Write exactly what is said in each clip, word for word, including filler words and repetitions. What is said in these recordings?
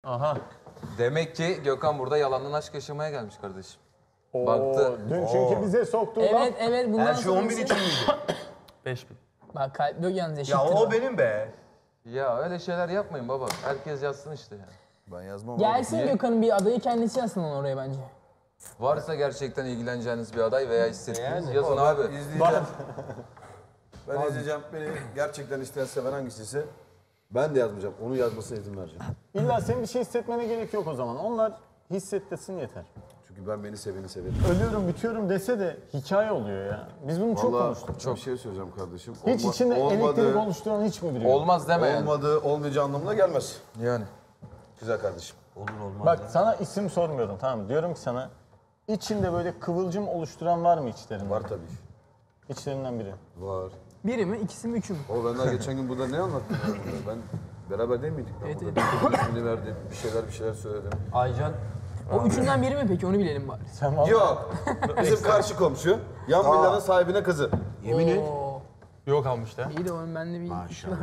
Aha. Demek ki Gökhan burada yalandan aşk yaşamaya gelmiş kardeşim. Oo, Baktı. dün çünkü bize soktu. Evet evet bundan Her şey sonrası- on bin için miydi? beş bin. Bak kalp yok yalnız eşittir. Ya o benim be. Ya öyle şeyler yapmayın baba. Herkes yazsın işte yani. Ben yazmam. Gelsin Niye? Gökhan'ın bir adayı kendisi yazsın onu oraya bence. Varsa gerçekten ilgileneceğiniz bir aday veya hissettiğiniz Yani. yazın Ben abi. izleyeceğim. Ben izleyeceğim. Beni gerçekten isteyen seven hangisiyse ben de yazmayacağım. Onu yazmasına izin vereceğim. İlla senin bir şey hissetmene gerek yok o zaman. Onlar hissettirsin yeter. Çünkü ben beni seveni severim. Ölüyorum, bitiyorum dese de hikaye oluyor ya. Biz bunu çok Vallahi konuştuk. çok bir şey söyleyeceğim kardeşim. Hiç Olma- içinde olmadığı- elektrik oluşturan hiç mi biri yok? Olmaz deme yani. Olmadığı, olmayacağı anlamına gelmez. Yani. Güzel kardeşim. Bak sana isim sormuyorum tamam mı? Diyorum ki sana içinde böyle kıvılcım oluşturan var mı içlerinden? Var tabii. İçlerinden biri. Var. Biri mi, ikisi mi, üçü mü? O ben daha geçen gün burada ne anlattım ya burada? Ben beraber değil miydik? Ben Evet, burada bir ismini verdim, bir şeyler bir şeyler söyledim. Aycan. O üçünden biri mi peki onu bilelim bari. Sen vallahi... Yok. Bizim karşı komşu. Yan villanın sahibine kızı. Yemin et. Yok almış da. İyi de onun bende bir iş var.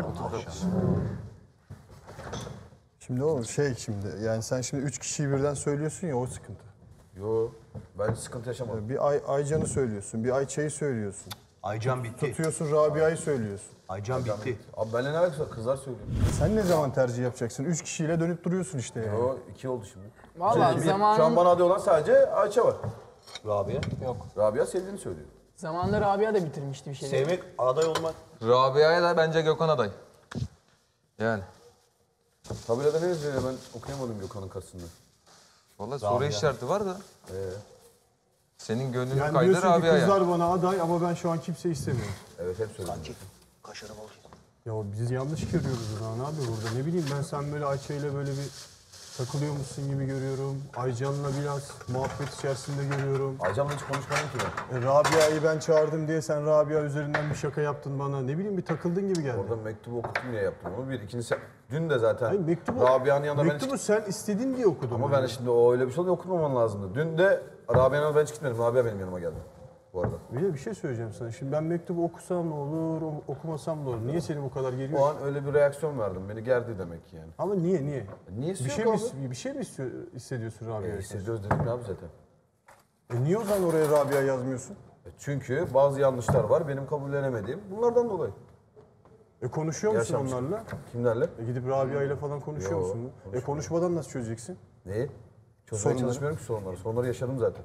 Şimdi oğlum şey şimdi yani sen şimdi üç kişiyi birden söylüyorsun ya o sıkıntı. Yo. Ben hiç sıkıntı yaşamadım. Bir Ay, Aycan'ı söylüyorsun, bir Ayça'yı söylüyorsun. Aycan bitti. Tutuyorsun Rabia'yı söylüyorsun. Aycan bitti. Abi benimle ne alakası var? Kızlar söylüyor. Sen ne zaman tercih yapacaksın? Üç kişiyle dönüp duruyorsun işte yani. O iki oldu şimdi. Valla Bir- Şu an zamanın, bana aday olan sadece Ayça var. Rabia. Rabia sevdiğini söylüyor. zamanında Rabia da bitirmişti bir şeyleri. Sevmek, aday olmak. Rabia'ya da bence Gökhan aday. Yani. Tabelada ne yazıyor ya ben okuyamadım Gökhan'ın karşısında. Vallahi soru işareti var da. Ee, Senin gönlünün Yani kaydı diyorsun ki Rabia'ya. kızlar bana aday ama ben şu an kimseyi istemiyorum. evet hep söyledim. Kaşarı bol. Ya biz yanlış görüyoruz Rana abi burada. Ne bileyim ben sen böyle Ayça ile böyle bir takılıyormuşsun gibi görüyorum. Aycan'la biraz muhabbet içerisinde görüyorum. Aycan'la hiç konuşmadım ki ben. E, Rabia'yı ben çağırdım diye sen Rabia üzerinden bir şaka yaptın bana. Ne bileyim bir takıldın gibi geldi. Orada mektubu okuttum diye yaptım onu. Bir, ikincisi dün de zaten Hayır, mektubu, Rabia'nın yanında ben hiç... mektubu sen istedin diye okudum. Ama ben şimdi o öyle bir şey oldu okutmaman lazımdı. Dün de Rabia'nın yanına ben hiç gitmedim. Rabia benim yanıma geldi bu arada. Bir de bir şey söyleyeceğim sana. Şimdi ben mektubu okusam ne olur, o- okumasam ne olur? Niye seni bu kadar geriyor? O an öyle bir reaksiyon verdim. Beni gerdi demek ki yani. Ama niye, niye? Niyesi Bir yok şey mi, abi. is- bir şey mi istiyor, hissediyorsun Rabia'ya? E, hissediyoruz dedik ne abi zaten. E niye o zaman oraya Rabia yazmıyorsun? E, çünkü bazı yanlışlar var benim kabullenemediğim. Bunlardan dolayı. E konuşuyor musun Yaşamış. onlarla? Kimlerle? E gidip Rabia ile falan konuşuyor Yo, musun? E konuşmuyorum. konuşmadan nasıl çözeceksin? Neyi? Çözmeye Sorunları. çalışmıyorum ki sorunları. Sorunları yaşadım zaten.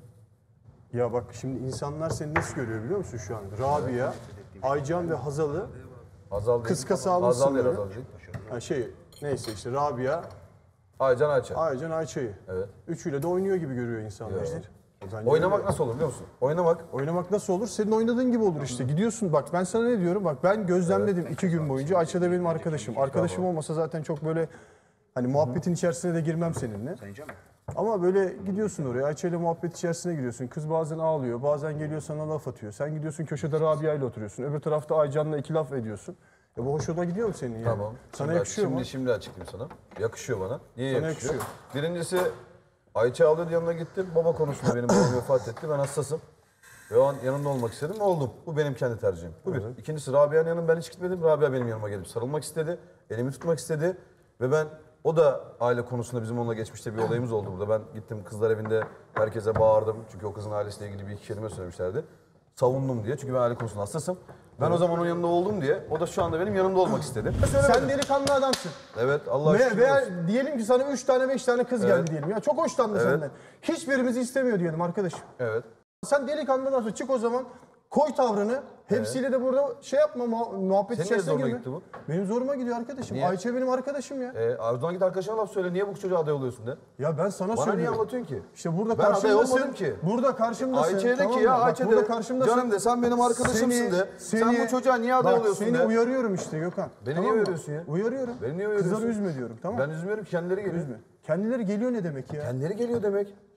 Ya bak şimdi insanlar seni nasıl görüyor biliyor musun şu an? Rabia, Aycan ve Hazal'ı Hazal değil. Kıskası almışsın Hazal değil, böyle. Hazal değil. ha şey neyse işte Rabia, Aycan Ayça. Aycan, Ayça'yı. Evet. Üçüyle de oynuyor gibi görüyor insanlar. Evet. işte. E bence Oynamak öyle. nasıl olur biliyor musun? Oynamak Oynamak nasıl olur? Senin oynadığın gibi olur işte. Gidiyorsun bak ben sana ne diyorum? Bak ben gözlemledim iki gün boyunca. Ayça da benim arkadaşım. Arkadaşım olmasa zaten çok böyle hani muhabbetin içerisine de girmem seninle. Ama böyle gidiyorsun oraya. Ayça ile muhabbet içerisine giriyorsun. Kız bazen ağlıyor. Bazen geliyor sana laf atıyor. Sen gidiyorsun köşede Rabia ile oturuyorsun. Öbür tarafta Aycan'la iki laf ediyorsun. E bu hoşuna gidiyor mu senin yani? tamam. Sana Şimdi- yakışıyor şimdi, mu? Şimdi açıklayayım sana. Yakışıyor bana. Niye Sana yakışıyor? yakışıyor. Birincisi Ayça ağlıyordu yanına gittim. Baba konusunda benim babam vefat etti. Ben hassasım. Ve o an yanında olmak istedim. Oldum. Bu benim kendi tercihim. Bu bir. İkincisi Rabia'nın yanına ben hiç gitmedim. Rabia benim yanıma gelip sarılmak istedi. Elimi tutmak istedi. Ve ben o da aile konusunda bizim onunla geçmişte bir olayımız oldu burada. Ben gittim kızlar evinde herkese bağırdım. Çünkü o kızın ailesiyle ilgili bir iki kelime söylemişlerdi. Savundum diye. Çünkü ben aile konusunda hassasım. Ben o zaman onun yanında oldum diye. O da şu anda benim yanımda olmak istedi. Sen delikanlı adamsın. Evet Allah'a Ve, şükür veya olsun. diyelim ki sana üç tane beş tane kız geldi diyelim. Ya çok hoşlandı Evet. senden. Hiçbirimizi istemiyor diyelim arkadaşım. Evet. Sen delikanlı adamsın. Çık o zaman. Koy tavrını. Hepsiyle de burada şey yapma muha- muhabbet Senin içerisine niye zoruna girme. gitti bu? Benim zoruma gidiyor arkadaşım. Niye? Ayça benim arkadaşım ya. Ee, Arzu'dan git arkadaşına laf söyle. Niye bu çocuğa aday oluyorsun de. Ya ben sana Bana niye söylüyorum. anlatıyorsun ki? İşte burada Ben aday karşımdasın. olmadım ki. Burada karşımdasın. Ayça'ya de tamam ki mı? ya Bak Ayça burada de karşımdasın. canım de sen benim arkadaşımsın de. Sen bu çocuğa niye aday bak, oluyorsun seni de. uyarıyorum işte Gökhan. Beni Tamam niye mı? uyarıyorsun ya? Uyarıyorum. Beni niye uyarıyorsun? Kızları üzme diyorum tamam mı? Ben üzmüyorum ki kendileri geliyor. Üzme. Kendileri geliyor ne demek ya? Kendileri geliyor demek.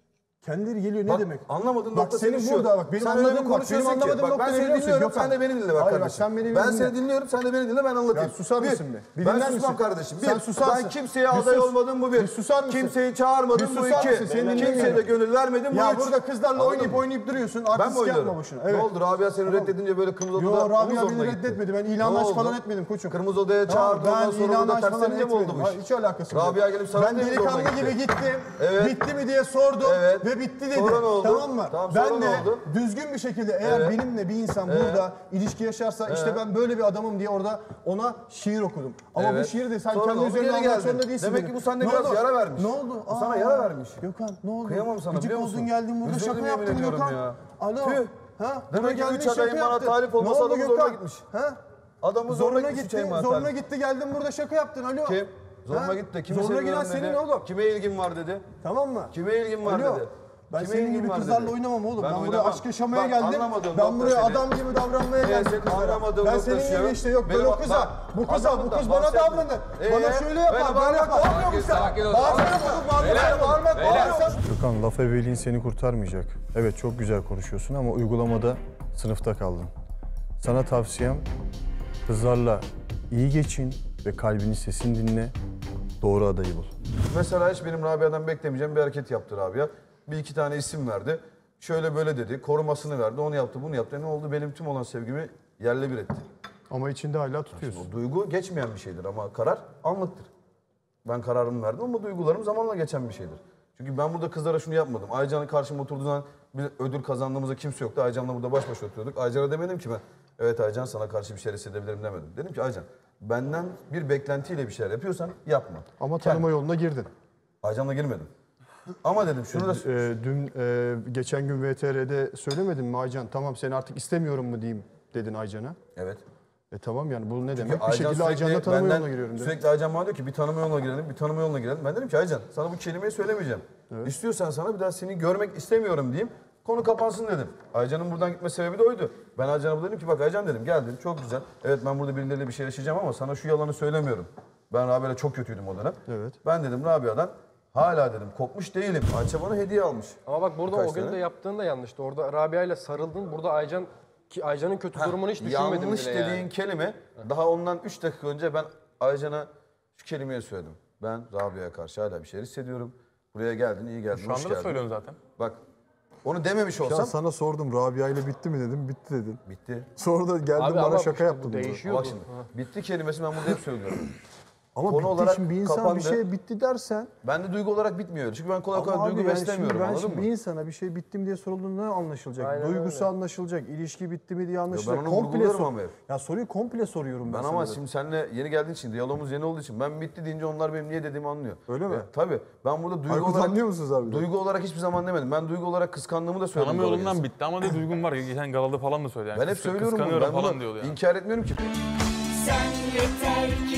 Kendileri geliyor ne Bak, demek? anlamadığın bak nokta senin senin şu. burada bak benim Sen öyle anladığım bak benim konuşuyorsun ki, anlamadığım bak ben nokta seni ne biliyorsun dinliyorum, Gökhan? sen de beni dinle bak Hayır, kardeşim. Bak, sen beni ben dinle. seni dinliyorum, sen de beni dinle, ben anlatayım. Ya susar Bir, mısın be? Bir ben dinler susmam misin? kardeşim. Bir, Sen susar ben mısın? kimseye Bir aday sus. olmadım bu bir. Bir susar mısın? Kimseyi çağırmadım Bir bu susar iki. mısın? Seni Kimseye de dinlemiyorum. gönül vermedim bu Ya üç. burada kızlarla Anladın oynayıp mı? oynayıp duruyorsun. Ben mi Artistlik yapma oynuyorum? boşuna. Ne Evet. oldu? Rabia seni reddedince böyle kırmızı odada Yo omuz Rabia zoruna beni gitti. reddetmedi. Ben Ne ilanlaş oldu? falan etmedim koçum. Kırmızı odaya Tamam, çağırdı, ondan sonra ilan burada aç falan terslenince mi oldu etmedim. bu Ha, iş? hiç alakası yok. Rabia gelip sarıldı Ben mı delikanlı zoruna gibi gitti? gittim. Evet. Bitti mi diye sordum Evet. ve bitti dedi. Sonra ne oldu? Tamam mı? Tamam, sonra ben ne de oldu? düzgün bir şekilde eğer Evet. benimle bir insan Evet. burada ilişki yaşarsa işte ben böyle bir adamım diye orada ona şiir okudum. Ama Evet. bu şiiri de sen Sonra kendi ne oldu? üzerine Geri almak geldin. zorunda değilsin. Demek benim. ki bu sende Ne biraz oldu? yara vermiş. Ne oldu? Bu sana Aa, yara vermiş. Gökhan ne oldu? Kıyamam sana, Gıcık biliyor oldun musun? geldin burada Üzüldüm, şaka yemin yaptın ediyorum Gökhan. ya. Alo. Tüh. Ha? Demek Buraya ki geldin, üç şaka adayın bana yaptın. talip Ne olmasa oldu adamı zoruna Gökhan? gitmiş. Ha? Adamı zoruna Zoruna gitmiş gitti, Şeyma zoruna talip. gitti geldin burada şaka yaptın alo. Kim? Zoruna Ha? gitti. Kimi Zoruna seviyorum giden dedi. senin oğlum. Kime ilgin var dedi. Tamam mı? Kime ilgin var Alo. dedi. Ben Kime senin ilgin gibi var kızlarla dedi. oynamam oğlum. Ben, buraya oynamam. aşk yaşamaya Bak, geldim. anlamadığım Ben nokta buraya senin. adam gibi davranmaya Ee, geldim senin kızlara. anlamadığın Ben nokta senin şu. gibi işte yok Benim böyle o bak- kıza. bak, Bu kıza bu adamından kız bana bahsetme. davranır. Ee, Bana şöyle böyle yapar. Böyle bağırmak yapar. yok. Bağırmıyor musun sen? Sakin ol. Bağırmıyor musun? Bağırmıyor. Bağırmak. Bağırmak. Gökhan laf ebeliğin seni kurtarmayacak. Evet çok güzel konuşuyorsun ama uygulamada sınıfta kaldın. Sana tavsiyem kızlarla iyi geçin ve kalbini sesini dinle. Doğru adayı bul. Mesela hiç benim Rabia'dan beklemeyeceğim bir hareket yaptı Rabia. Bir iki tane isim verdi. Şöyle böyle dedi. Korumasını verdi. Onu yaptı, bunu yaptı. Ne oldu? Benim tüm olan sevgimi yerle bir etti. Ama içinde hala tutuyorsun. O duygu geçmeyen bir şeydir ama karar anlıktır. Ben kararımı verdim ama duygularım zamanla geçen bir şeydir. Çünkü ben burada kızlara şunu yapmadım. Aycan'ın karşıma oturduğu zaman bir ödül kazandığımızda kimse yoktu. Aycan'la burada baş başa oturuyorduk. Aycan'a demedim ki ben, evet Aycan sana karşı bir şeyler hissedebilirim demedim. Dedim ki Aycan, benden bir beklentiyle bir şeyler yapıyorsan yapma. Ama Kend- tanıma yoluna girdin. Aycan'la girmedim. Ama dedim şunu da... Ee, dün e, geçen gün V T R'de söylemedin mi Aycan? Tamam seni artık istemiyorum mu diyeyim dedin Aycan'a. Evet. E tamam yani bu ne Çünkü demek? Bir Aycan şekilde Aycan'la sürekli tanıma benden- yoluna giriyorum dedin. Sürekli Aycan bana diyor ki bir tanıma yoluna girelim, bir tanıma yoluna girelim. Ben dedim ki Aycan sana bu kelimeyi söylemeyeceğim. İstiyorsan sana bir daha seni görmek istemiyorum diyeyim. Konu kapansın dedim. Aycan'ın buradan gitme sebebi de oydu. Ben Aycan'a dedim ki bak Aycan dedim gel dedim çok güzel. Evet ben burada birileriyle bir şey yaşayacağım ama sana şu yalanı söylemiyorum. Ben Rabia'yla çok kötüydüm o dönem. Evet. Ben dedim Rabia'dan hala dedim kopmuş değilim. Ayça bana hediye almış. Ama bak burada Birkaç o gün sene. de yaptığın da yanlıştı. Orada Rabia ile sarıldın. Burada Aycan ki Aycan'ın kötü durumunu hiç düşünmedim Yanlış bile dediğin yani. kelime daha ondan üç dakika önce ben Aycan'a şu kelimeyi söyledim. Ben Rabia'ya karşı hala bir şeyler hissediyorum. Buraya geldin, iyi geldin, Şu hoş anda da geldin. söylüyorsun zaten. Bak onu dememiş Ya olsam sana sordum Rabia ile bitti mi dedim. Bitti dedin. bitti. Sonra da geldin Abi bana ama şaka işte yaptın. bu burada. değişiyordu. Bak şimdi bitti kelimesini ben burada hep söylüyorum. Ama Konu bitti olarak şimdi bir insan kapandı. bir şey bitti dersen. Ben de duygu olarak bitmiyor. Çünkü ben kolay kolay Ama duygu abi yani beslemiyorum şimdi ben anladın şimdi mı? bir insana bir şey bitti mi diye sorulduğunda ne anlaşılacak? Aynen Duygusu öyle. anlaşılacak, ilişki bitti mi diye anlaşılacak. onu komple vurguluyorum sor- ama hep. Ya soruyu komple soruyorum ben, Ben sana ama da. şimdi seninle yeni geldiğin için, diyalogumuz yeni olduğu için ben bitti deyince onlar benim niye dediğimi anlıyor. Öyle mi? E, tabii. Ben burada duygu Aykut olarak... anlıyor musunuz abi? Duygu olarak hiçbir zaman demedim. Ben duygu olarak kıskandığımı da söyledim. Tanıma bana yolundan gelsin. bitti ama de duygum var. Geçen galada falan da söyledi. Yani Ben hep kıs- söylüyorum bunu. kıskanıyorum Ben falan bunu diyordu yani. inkar etmiyorum ki. Sen yeter ki